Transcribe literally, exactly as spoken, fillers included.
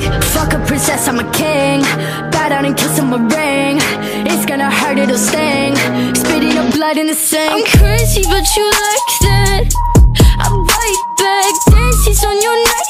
Fuck a princess, I'm a king. Bow down and kiss him a ring. It's gonna hurt, it'll sting. Spitting up blood in the sink. I'm crazy, but you like that. I bite back, dances on your neck.